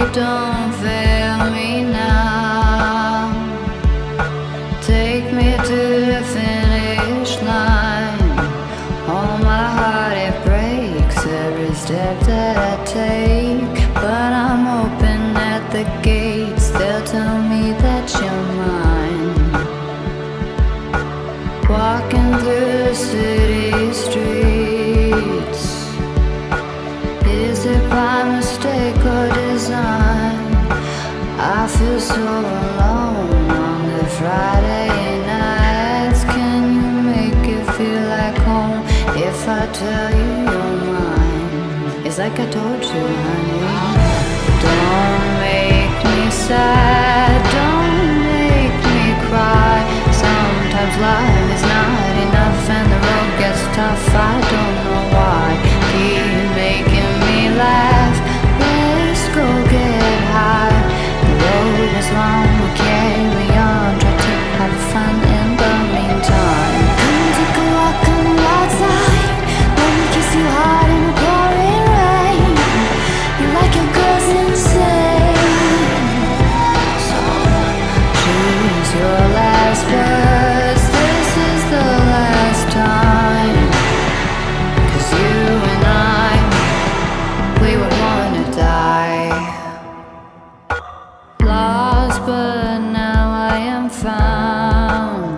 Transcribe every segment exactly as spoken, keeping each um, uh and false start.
don't fail me now. Take me to the finish line. Oh, my heart, it breaks every step that I take. But I'm open at the gates, they'll tell me that you're mine. Walking through the city streets, is it by mistake or design? I feel so alone on the Friday nights. Can you make it feel like home if I tell you you're mine? It's like I told you, honey. Don't make me sad, don't make me cry. Sometimes life is not enough and the road gets tough. I don't know why. Keep making me laugh. Let's go get high. The road is long, we'll carry on. Try to have fun in the meantime. Come take a walk on the wild side. Let me kiss you hard in the pouring rain. You like your girls insane. So choose your last words. This is the last time. 'Cause you and I, we would wanna die. Lost, but now I am found.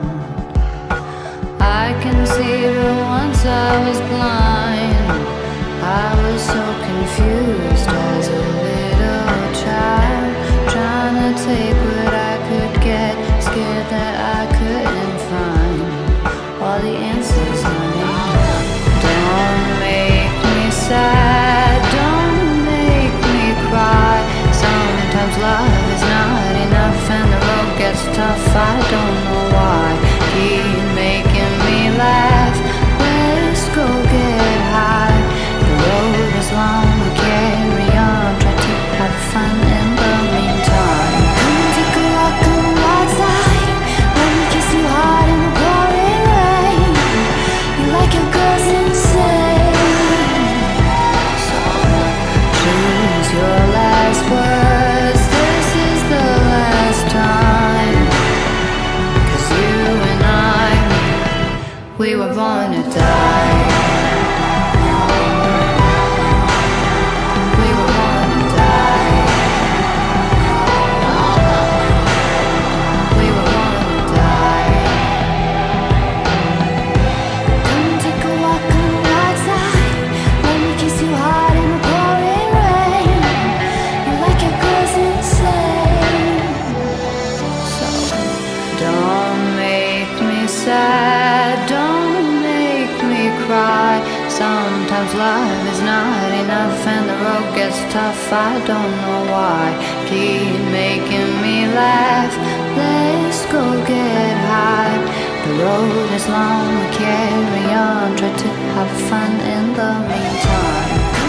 I can see, but once I was blind. I was so confused as a little child, trying to take what I could get, scared that I couldn't find all the answers, honey. Don't make me sad, don't make me cry. Sometimes love is not enough and the road gets tough. I don't know why. Keep making me laugh. Let's go get high. The road is long, we'll carry on. Try to have fun in the meantime. Come take a walk on the wild side. Let me kiss you hard in the pouring rain. You like your girls insane. So choose your last words. This is the last time. 'Cause you and I, we were born to die. We were born to die. We were born to die. Come and take a walk on the wild side. Let me kiss you hard in the pouring rain. You like your girls insane. So don't make me sad, don't make me cry. Sometimes love is not enough and the road gets tough. I don't know why. Keep making me laugh. Let's go get high. The road is long, we carry on. Try to have fun in the meantime.